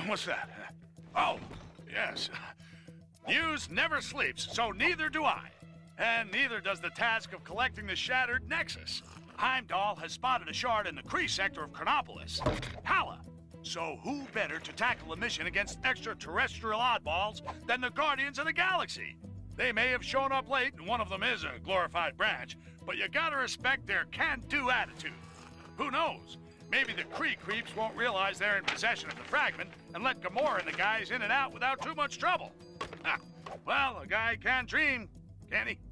What's that? Oh, yes. News never sleeps, so neither do I. And neither does the task of collecting the shattered Nexus. Heimdall has spotted a shard in the Kree sector of Chronopolis. Hala! So who better to tackle a mission against extraterrestrial oddballs than the Guardians of the Galaxy? They may have shown up late, and one of them is a glorified branch, but you gotta respect their can-do attitude. Who knows? Maybe the Kree creeps won't realize they're in possession of the fragment and let Gamora and the guys in and out without too much trouble. Ha. Well, a guy can dream, can't he?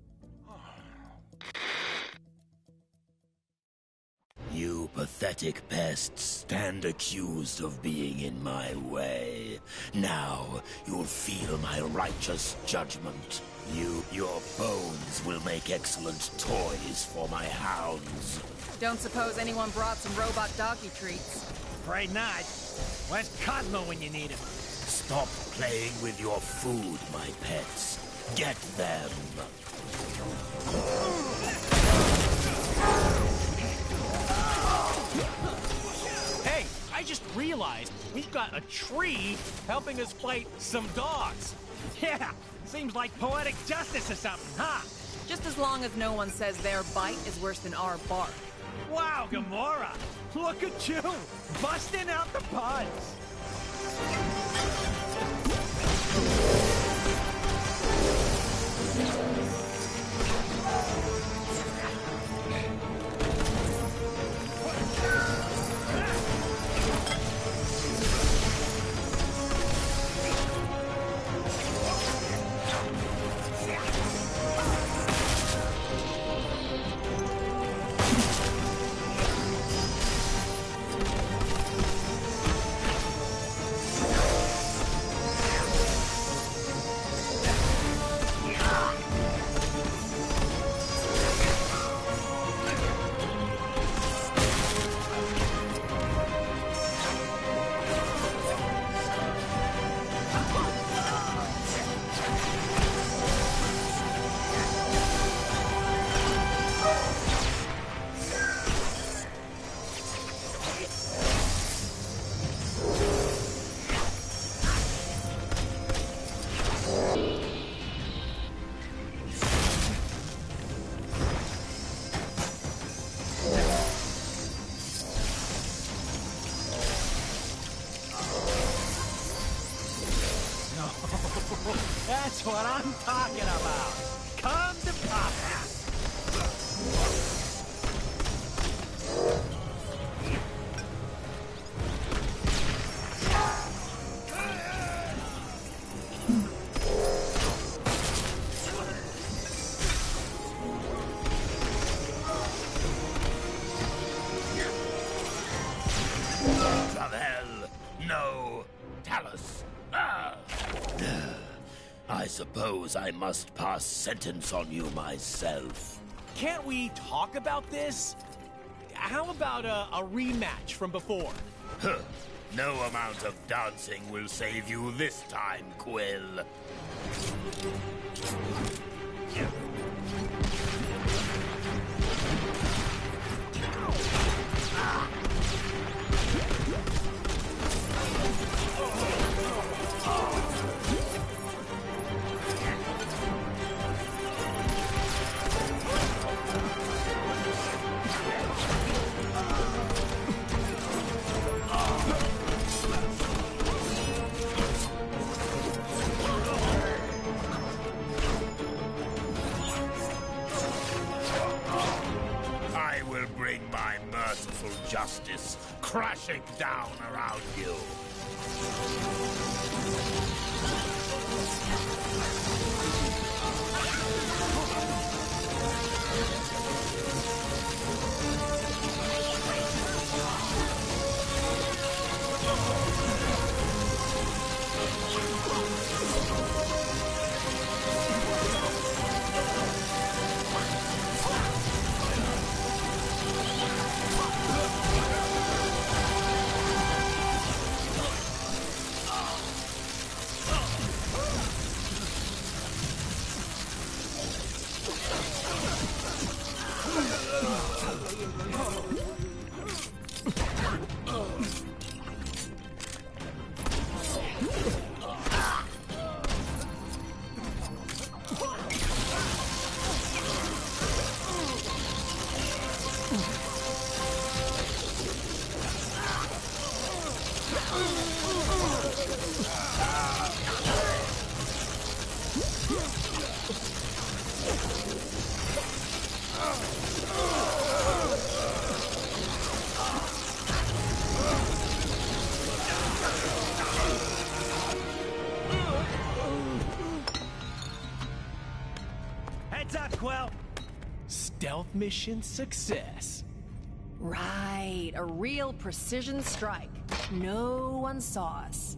You pathetic pests stand accused of being in my way. Now you'll feel my righteous judgment. Your bones will make excellent toys for my hounds. Don't suppose anyone brought some robot doggy treats? Afraid not. Where's Cosmo when you need him? Stop playing with your food, my pets. Get them. Hey, I just realized we've got a tree helping us fight some dogs. Yeah, seems like poetic justice or something, huh? Just as long as no one says their bite is worse than our bark. Wow, Gamora! Look at you! Busting out the puns! That's what I'm talking about. Come to Papa. Travel. No. Talus. I suppose I must pass sentence on you myself. Can't we talk about this? How about a rematch from before? Huh. No amount of dancing will save you this time, Quill. Justice crashing down around you. Stealth mission success. Right, a real precision strike. No one saw us.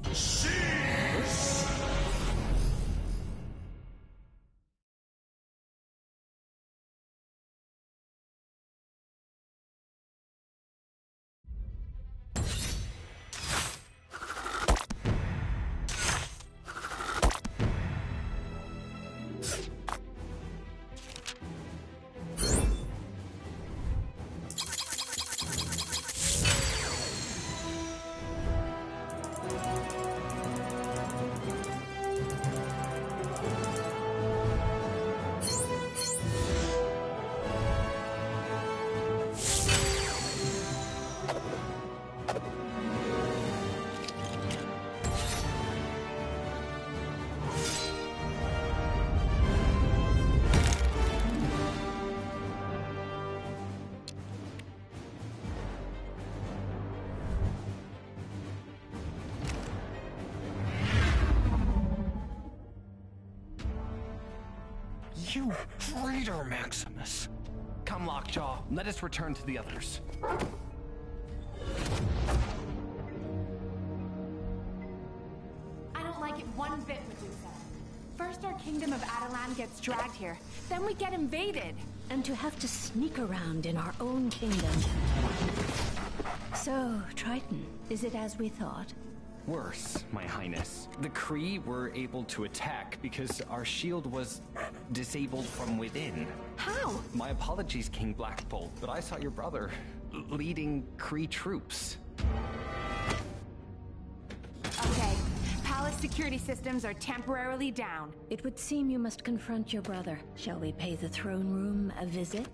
You traitor, Maximus! Come, Lockjaw, let us return to the others. I don't like it one bit, Medusa. First our kingdom of Adelan gets dragged here, then we get invaded. And to have to sneak around in our own kingdom. So, Triton, is it as we thought? Worse, my highness. The Kree were able to attack because our shield was disabled from within. How? My apologies, King Blackbolt, but I saw your brother leading Kree troops. Okay, palace security systems are temporarily down. It would seem you must confront your brother. Shall we pay the throne room a visit?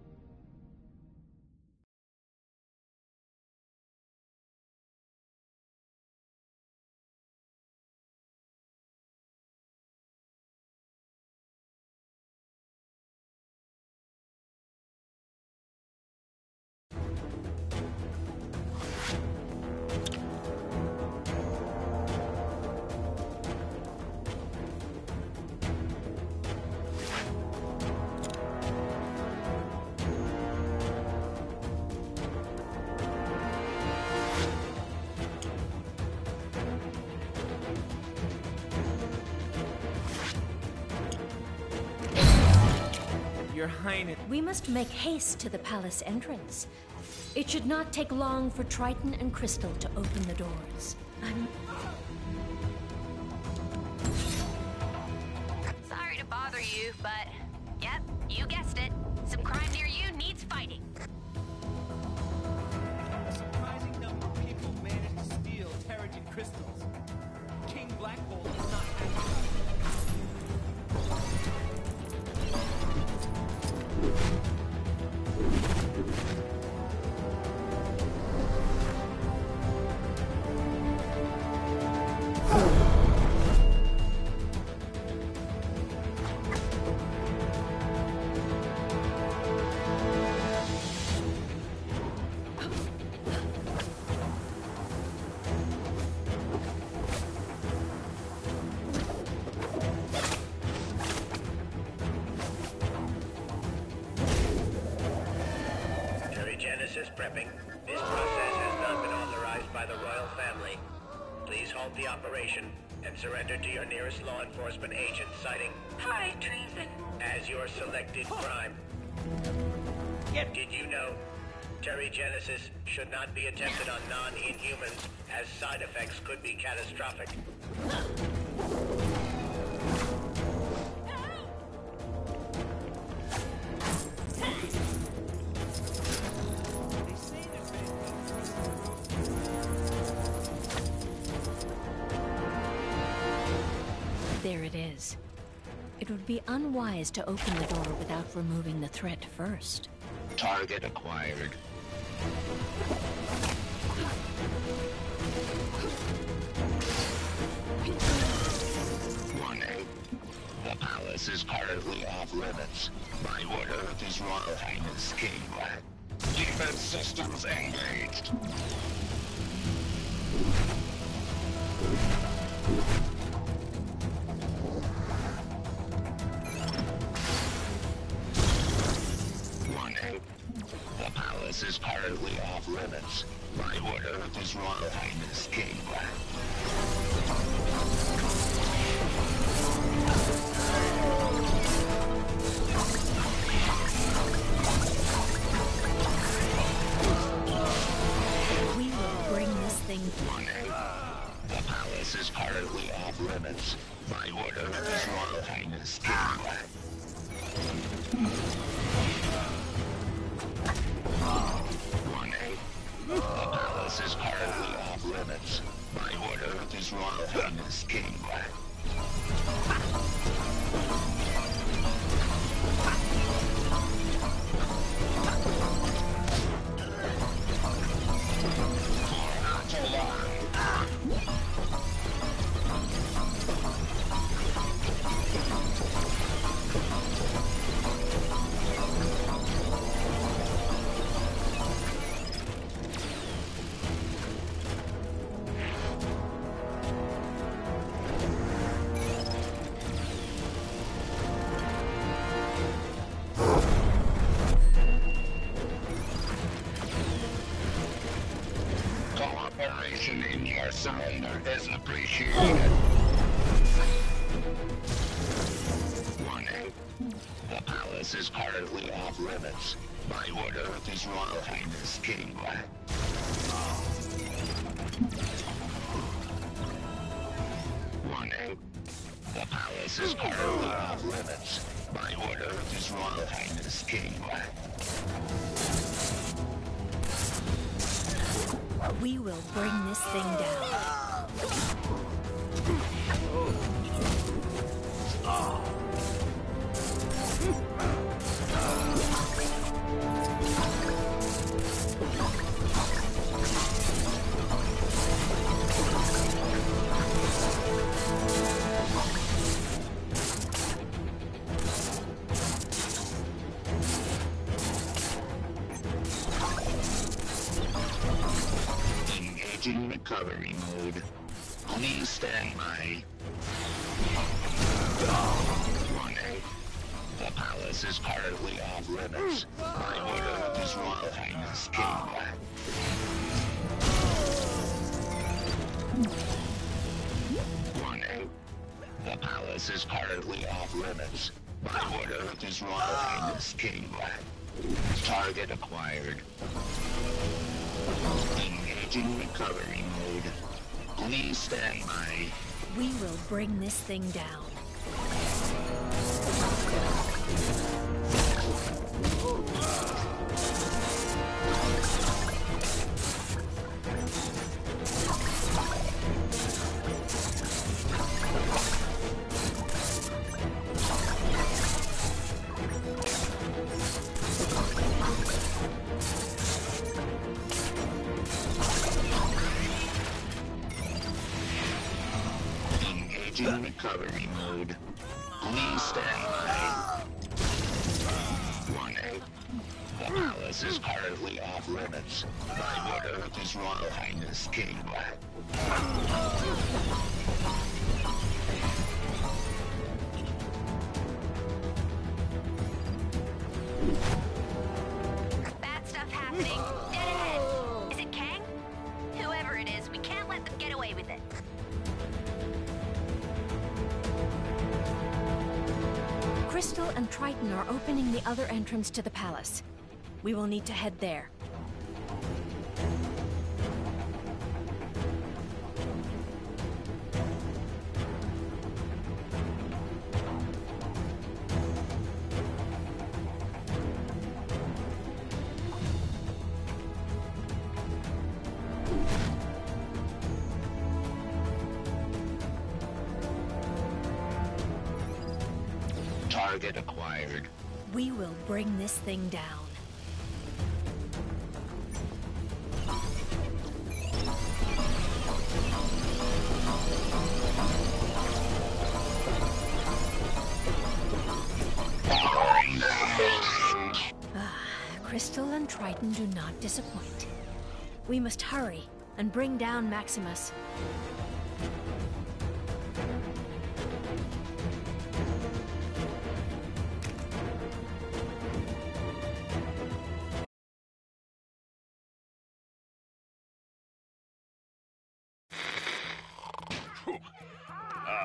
Your Highness. We must make haste to the palace entrance. It should not take long for Triton and Crystal to open the doors. Sorry to bother you, but yep, you guessed it. Some crime near you needs fighting. A surprising number of people managed to steal Terrigen crystals. King Blackbolt is not happy. Genesis prepping. This process has not been authorized by the royal family. Please halt the operation and surrender to your nearest law enforcement agent citing high treason as your selected crime. Did you know Terrigenesis should not be attempted on non-inhumans as side effects could be catastrophic? There it is. It would be unwise to open the door without removing the threat first. Target acquired. Warning. The palace is currently off limits. By order of His Royal Highness King Black. Defense systems engaged. off-limits. My order of His Royal Highness King Black. We will bring this thing. Warning. The palace is currently off-limits. My order of His Royal Highness King Black. Warning. The palace is currently off-limits. By order of His Royal Highness King Black. For not too long. Cooperation in your surrender is appreciated. Warning. The palace is currently off-limits. By order of His Royal Highness King Black. Warning. The palace is currently off-limits. By order of His Royal Highness King Black. We will bring this thing down. Engaging recovery mode. Please stand by. Warning. The palace is currently off-limits. By order of His Royal Highness King Black. Warning. The palace is currently off-limits. By order of His Royal Highness King Black. Target acquired. Engaging recovery mode. Please stand by. We will bring this thing down. Engaging recovery mode. Please stand by. Warning. The palace is currently off-limits. By order of His Royal Highness King Black. Bad stuff happening. Dead ahead. Is it Kang? Whoever it is, we can't let them get away with it. Crystal and Triton are opening the other entrance to the palace. We will need to head there. Target acquired. We will bring this thing down. Crystal and Triton do not disappoint. We must hurry and bring down Maximus.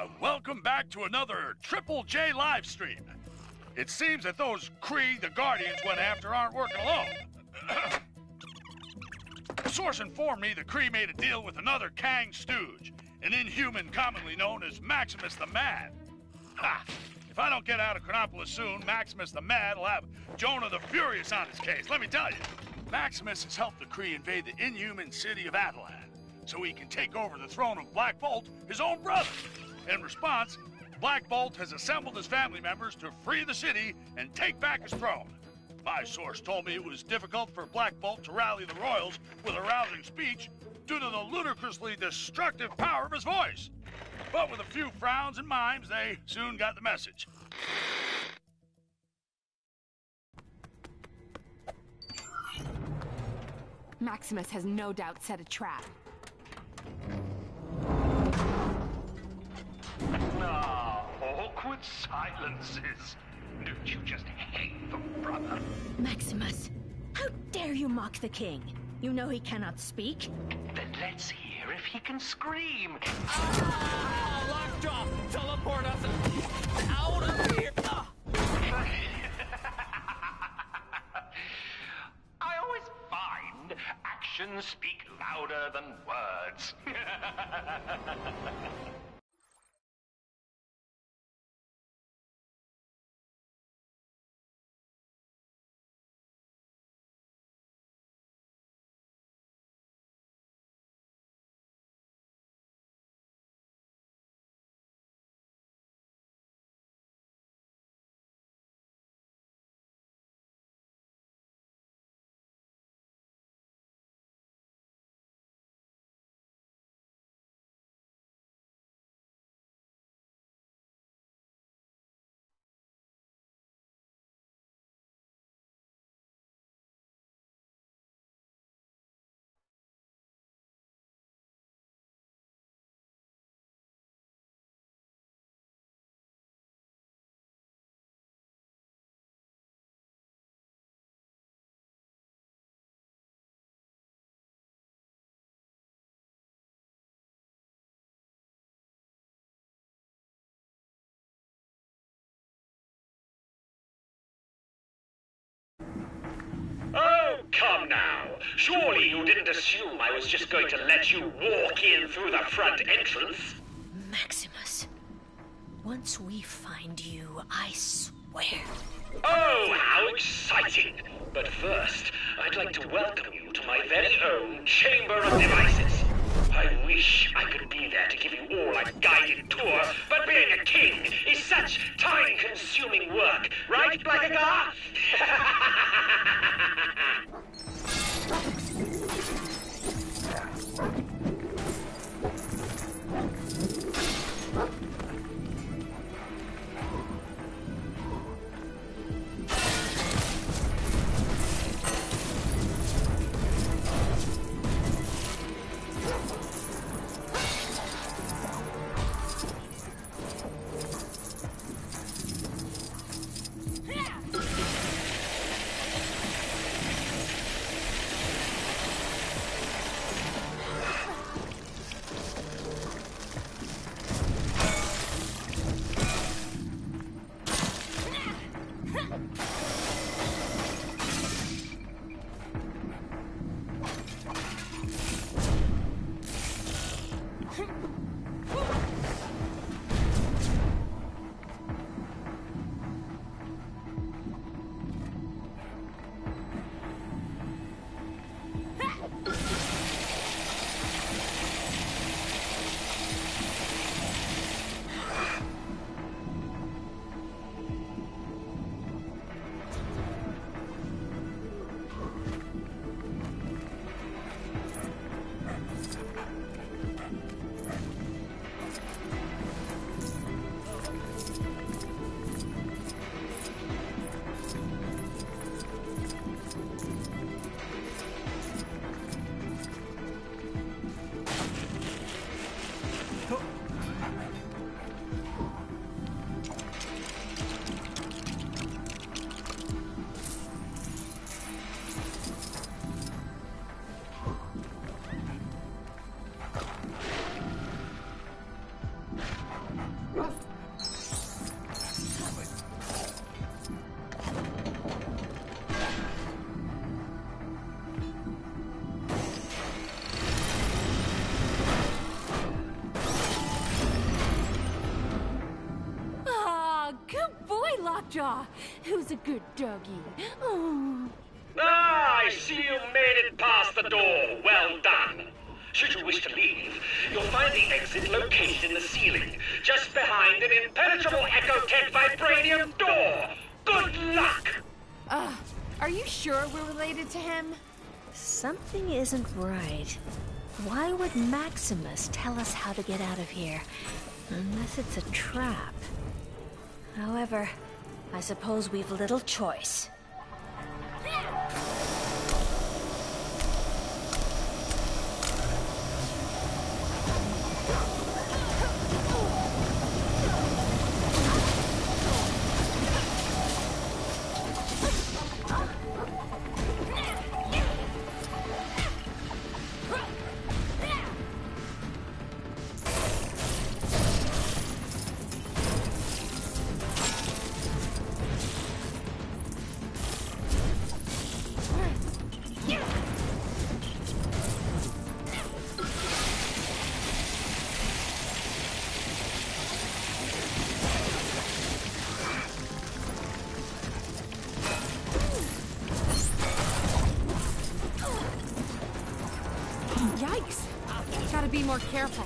welcome back to another Triple J live stream. It seems that those Kree the Guardians went after aren't working alone. A source informed me the Kree made a deal with another Kang stooge, an inhuman commonly known as Maximus the Mad. Ha! If I don't get out of Chronopolis soon, Maximus the Mad will have Jonah the Furious on his case, let me tell you. Maximus has helped the Kree invade the inhuman city of Attilan, so he can take over the throne of Black Bolt, his own brother. In response, Black Bolt has assembled his family members to free the city and take back his throne. My source told me it was difficult for Black Bolt to rally the royals with a rousing speech due to the ludicrously destructive power of his voice. But with a few frowns and mimes, they soon got the message. Maximus has no doubt set a trap. Ah, awkward silences. Don't you just hate them, brother? Maximus, how dare you mock the king? You know he cannot speak. Then let's hear if he can scream. Ah! Lockjaw! Teleport us out of here! Ah! I always find actions speak louder than words. Oh, come now. Surely you didn't assume I was just going to let you walk in through the front entrance? Maximus, once we find you, I swear. Oh, how exciting! But first, I'd like to welcome you to my very own Chamber of Devices. I wish I could be there to give you all a guided tour, but being a king is such time-consuming work, right, Blackagar? Lockjaw. Who's a good doggy? Oh. Ah, I see you made it past the door. Well done. Should you wish to leave, you'll find the exit located in the ceiling, just behind an impenetrable Ecotech vibranium door. Good luck! Are you sure we're related to him? Something isn't right. Why would Maximus tell us how to get out of here? Unless it's a trap. However, I suppose we've little choice. Yikes! Gotta be more careful.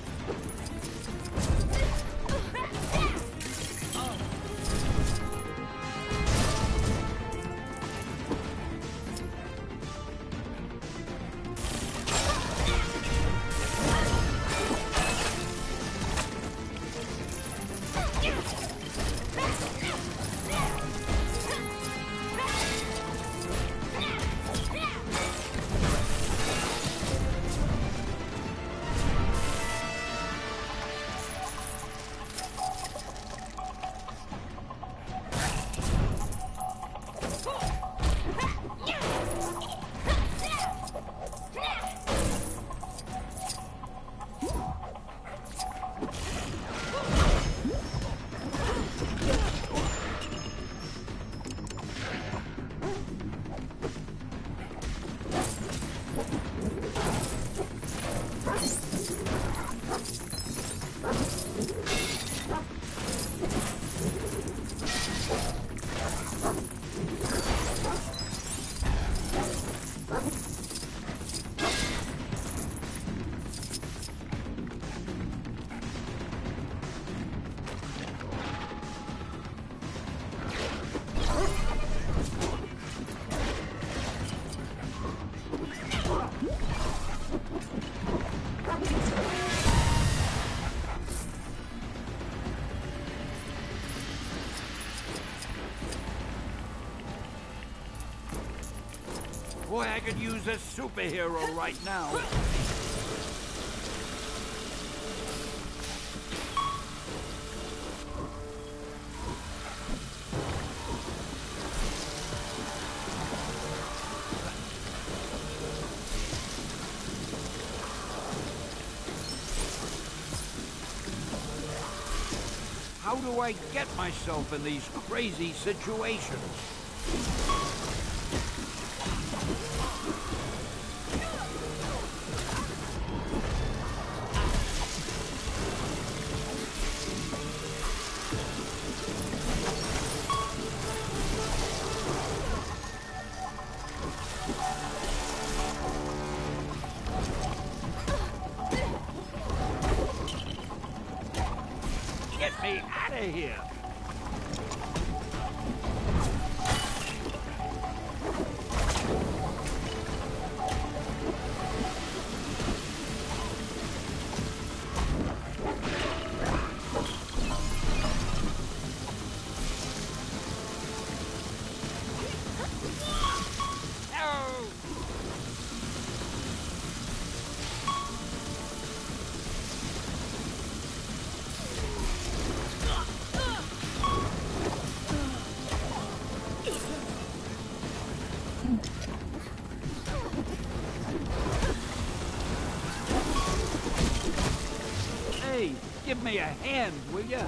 Boy, I could use a superhero right now. How do I get myself in these crazy situations? Get me out of here! Hey, give me a hand, will ya?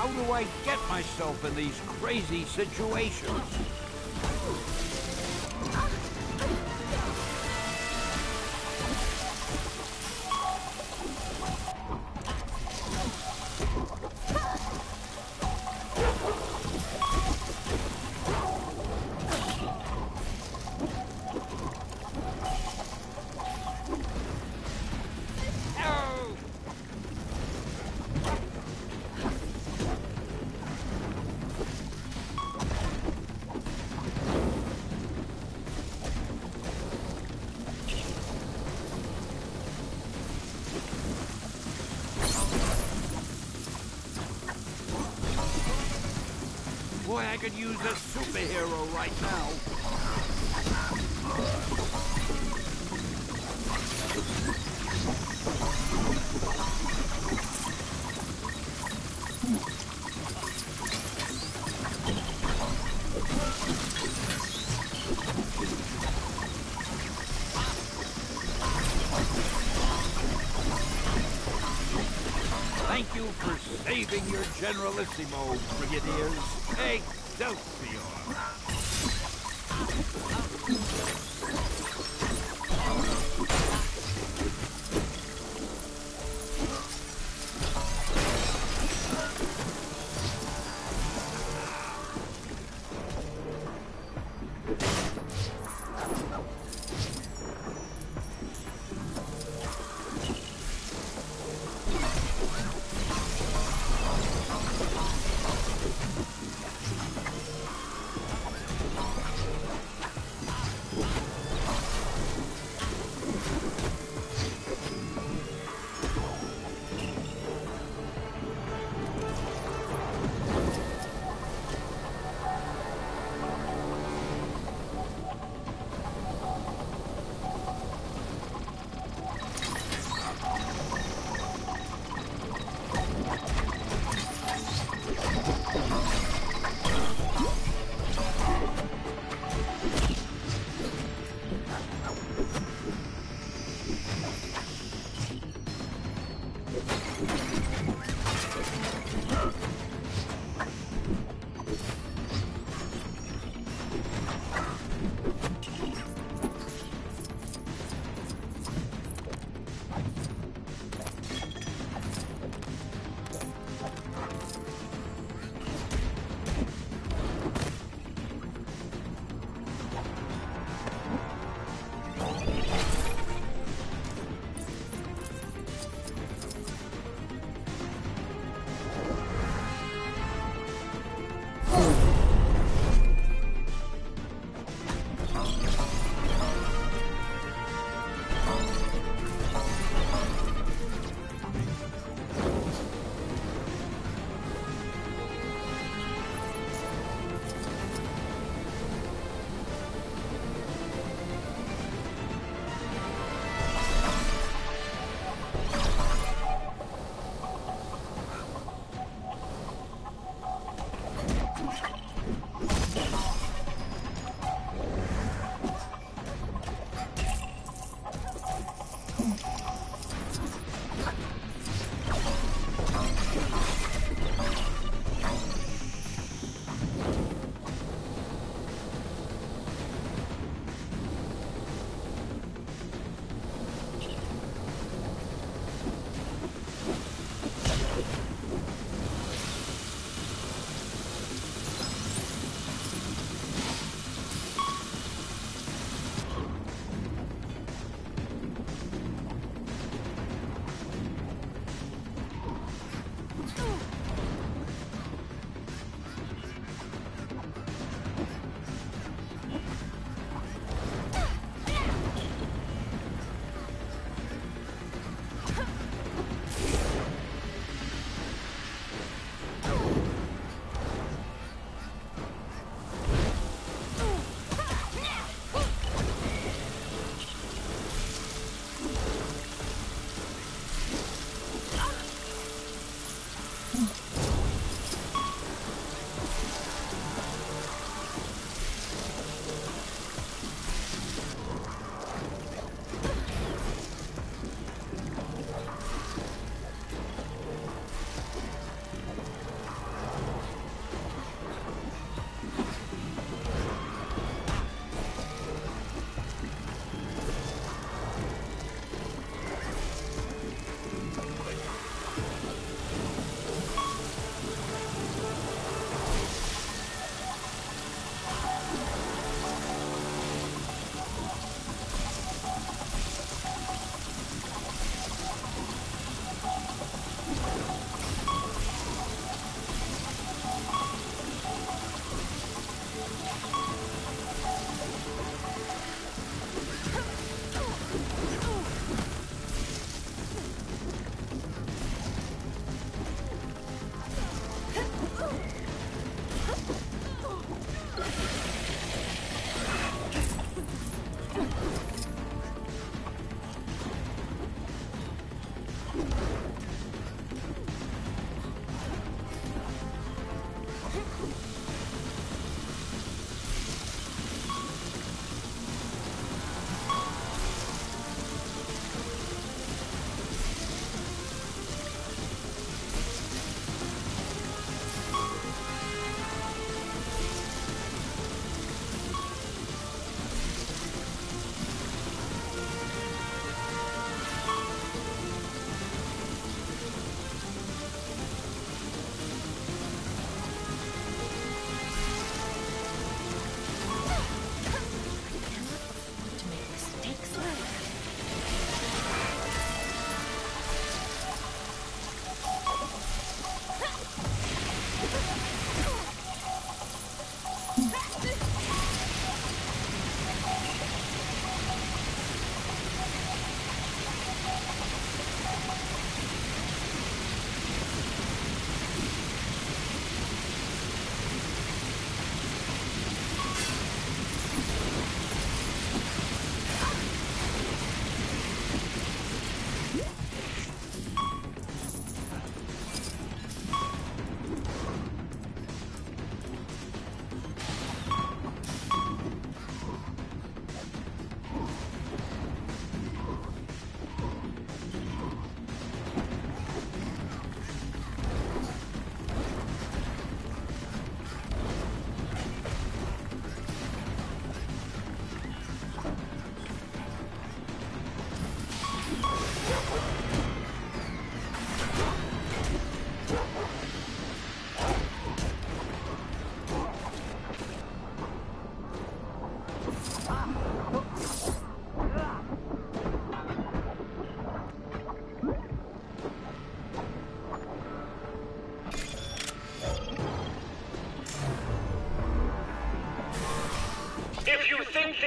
do I get myself in these crazy situations? Boy, I could use a superhero right now. Thank you for saving your Generalissimo, Brigadiers. Excelsior!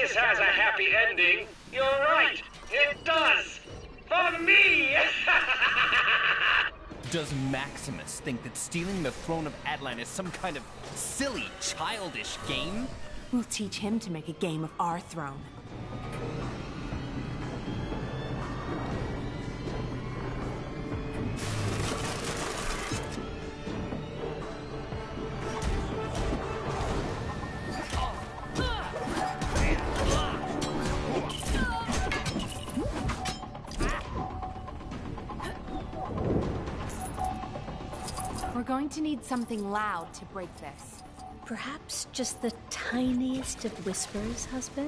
this has a happy ending, you're right. It does. For me! Does Maximus think that stealing the throne of Atlan is some kind of silly, childish game? We'll teach him to make a game of our throne. We're going to need something loud to break this. Perhaps just the tiniest of whispers, husband?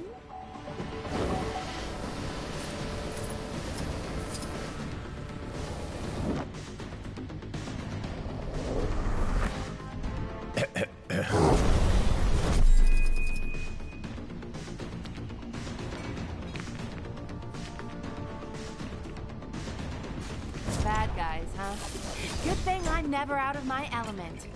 Bad guys, huh? Good thing I'm never out of my element.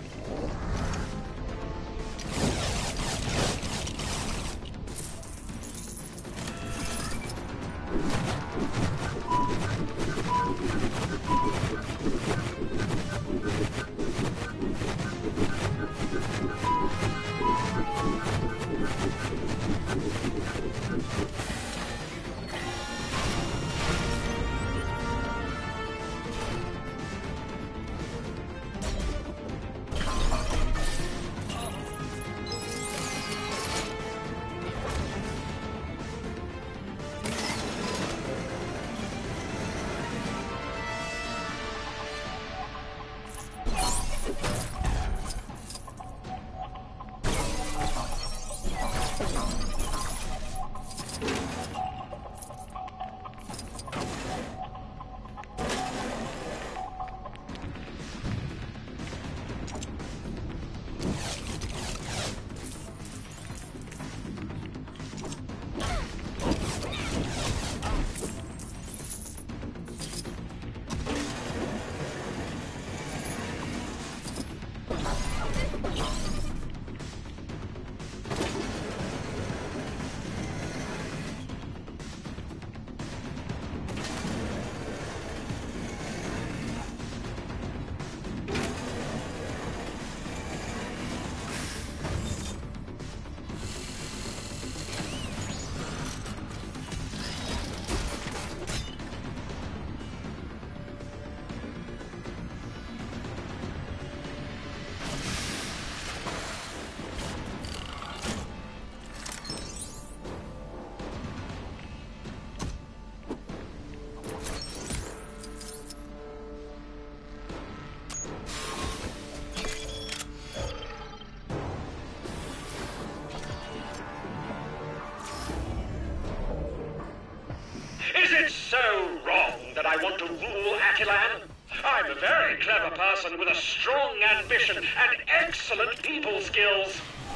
Is it so wrong that I want to rule Attilan? I'm a very clever person with a strong ambition and excellent people skills.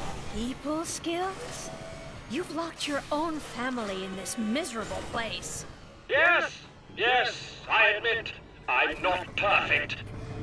People skills? You've locked your own family in this miserable place. Yes, I admit, I'm not perfect.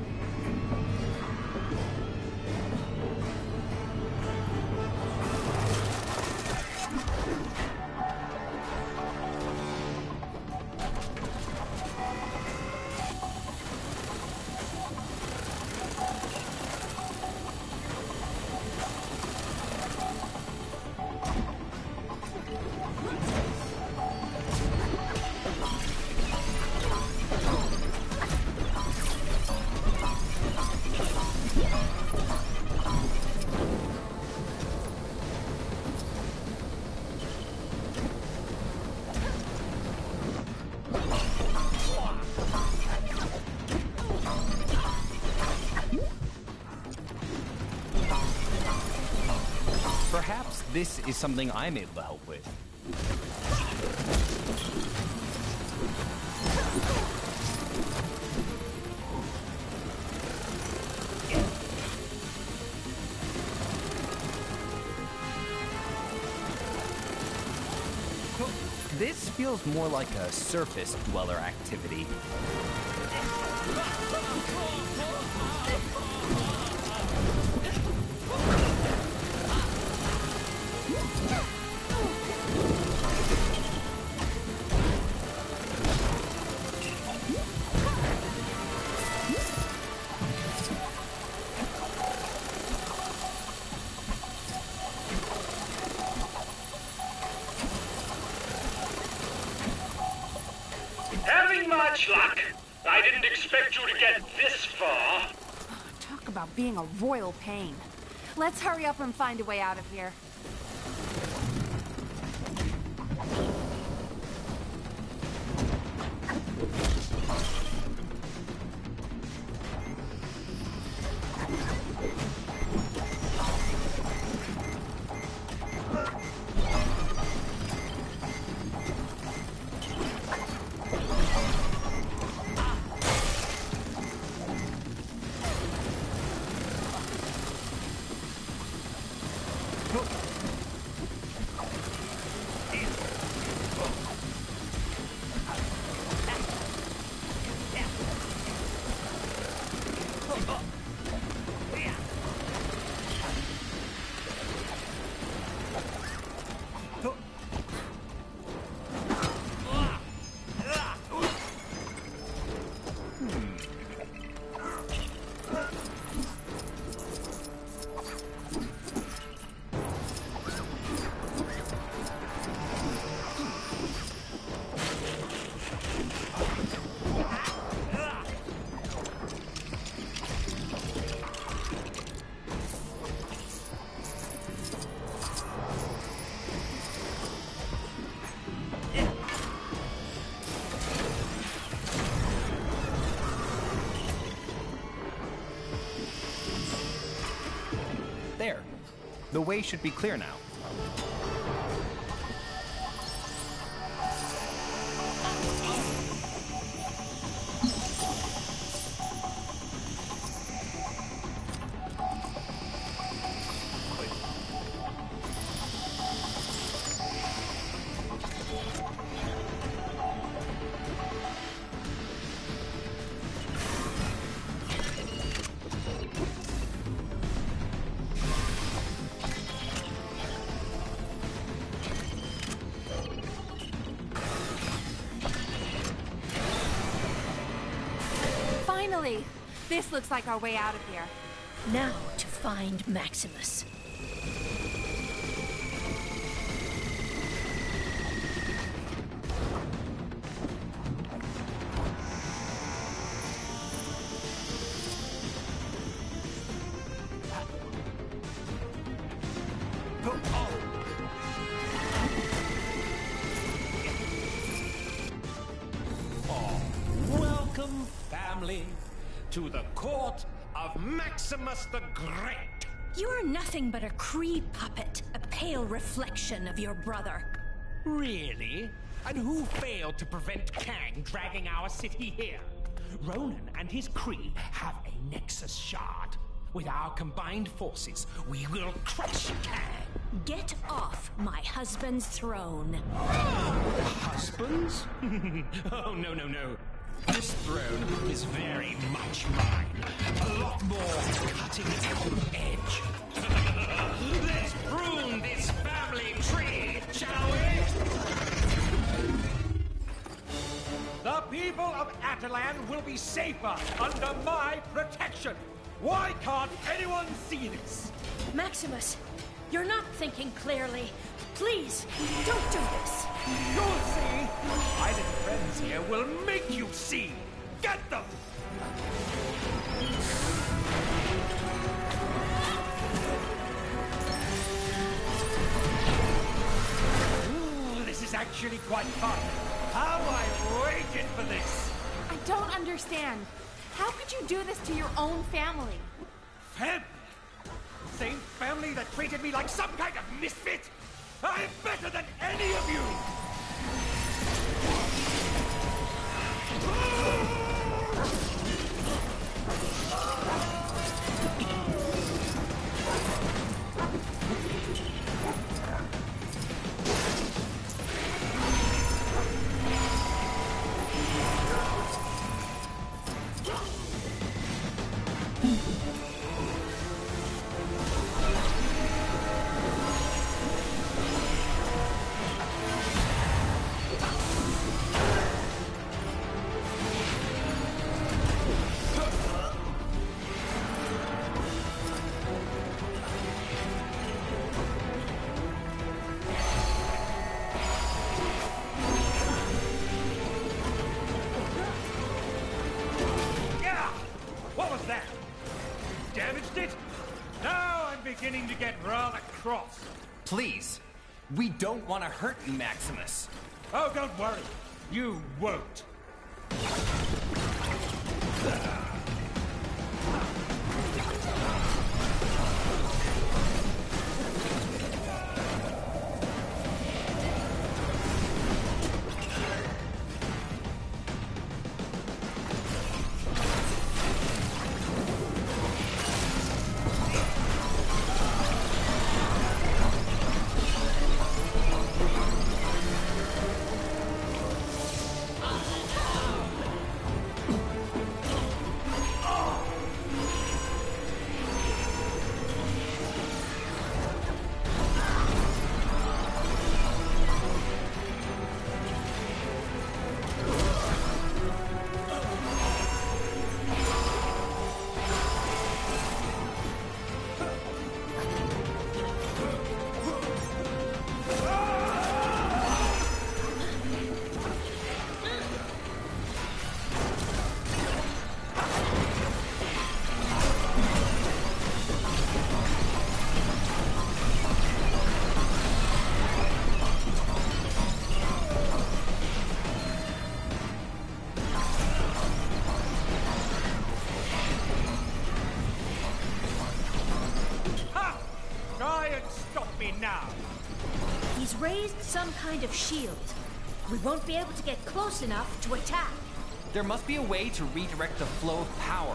Perhaps this is something I'm able to help with. This feels more like a surface dweller activity. having much luck. I didn't expect you to get this far. Talk about being a royal pain. Let's hurry up and find a way out of here. There. The way should be clear now. Finally! This looks like our way out of here. Now to find Maximus. Welcome, family, to the court of Maximus the Great. You are nothing but a Kree puppet, a pale reflection of your brother. Really? And who failed to prevent Kang dragging our city here? Ronan and his Kree have a Nexus shard. With our combined forces, we will crush Kang. Get off my husband's throne. Husbands? Oh, no, no, no. This throne is very much mine. A lot more cutting edge. Let's prune this family tree, shall we? The people of Atalan will be safer under my protection. Why can't anyone see this? Maximus, you're not thinking clearly. Please, don't do this. You'll see. My little friends here will make you see. Get them! Ooh, this is actually quite fun. How I waited for this. I don't understand. How could you do this to your own family? Family? Same family that treated me like some kind of misfit? I'm better than any of you! beginning to get rather cross. Please, we don't want to hurt you, Maximus. Oh, don't worry. You won't. He's raised some kind of shield. We won't be able to get close enough to attack. There must be a way to redirect the flow of power.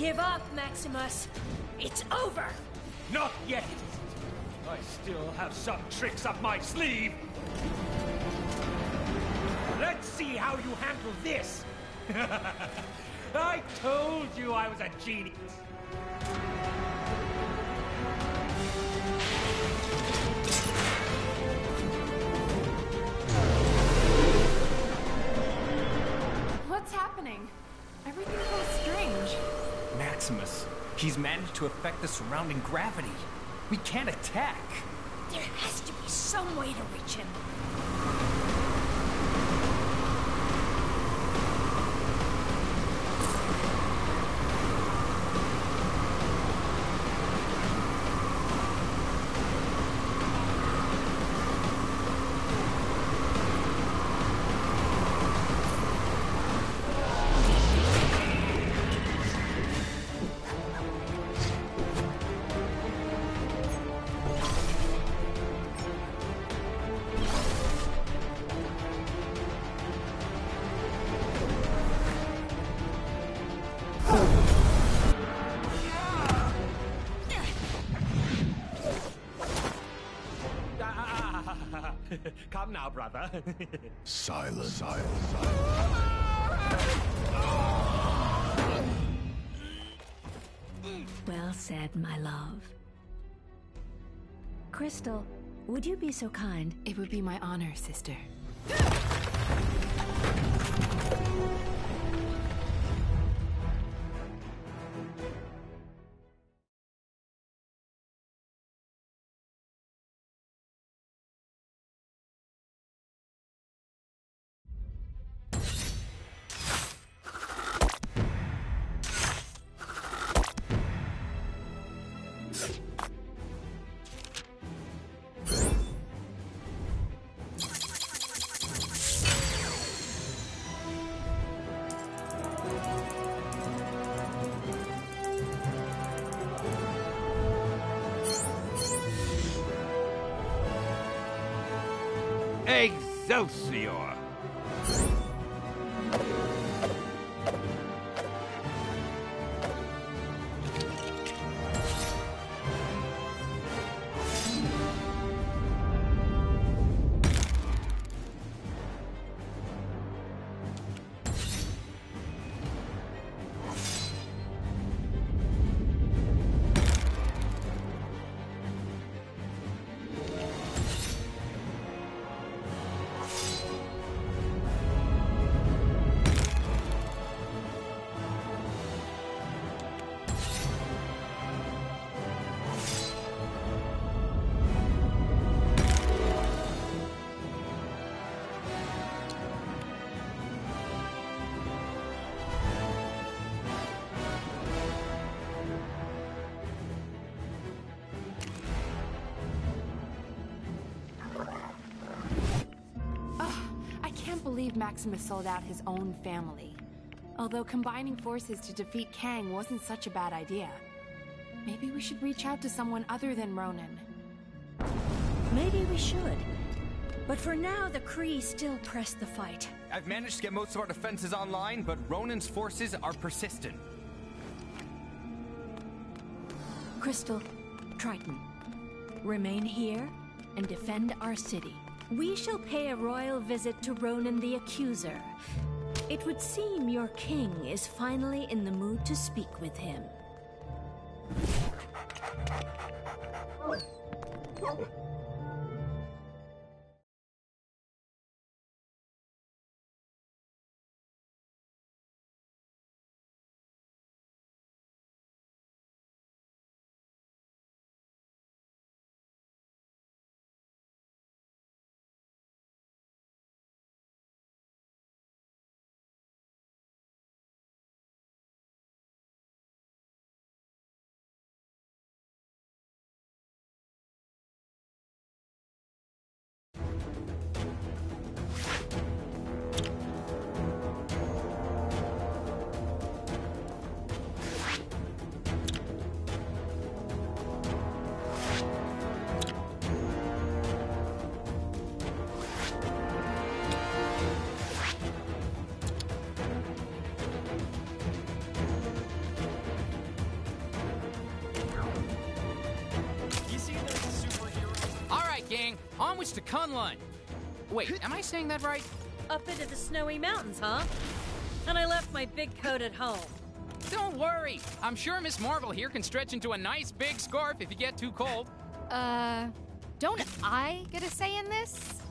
Give up, Maximus. It's over. Not yet! I still have some tricks up my sleeve! Let's see how you handle this! I told you I was a genius! What's happening? Everything feels strange. Maximus, he's managed to affect the surrounding gravity. We can't attack. There has to be some way to reach him. Come now, brother. Silence. Well said, my love. Crystal, would you be so kind? It would be my honor, sister. Excelsior! Believe Maximus sold out his own family. Although combining forces to defeat Kang wasn't such a bad idea. Maybe we should reach out to someone other than Ronan. Maybe we should. But for now, the Kree still press the fight. I've managed to get most of our defenses online, but Ronan's forces are persistent. Crystal, Triton, remain here and defend our city. We shall pay a royal visit to Ronan the Accuser. It would seem your king is finally in the mood to speak with him. Onwards to Kunlun. Wait, am I saying that right? Up into the snowy mountains, huh? And I left my big coat at home. Don't worry. I'm sure Miss Marvel here can stretch into a nice big scarf if you get too cold. Don't I get a say in this?